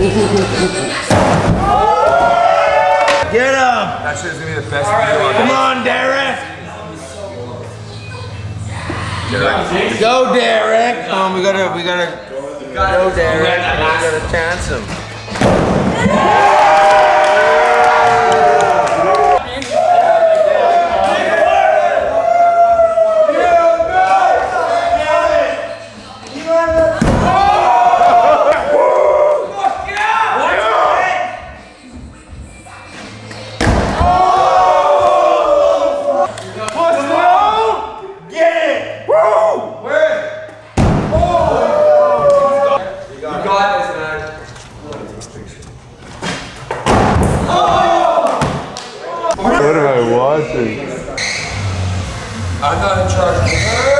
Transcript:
Get him! That shit's gonna be the best video. Come on, Derek! Go, Derek! Come on, we gotta go, Derek. We gotta chance him. What am I watching? I'm not in charge.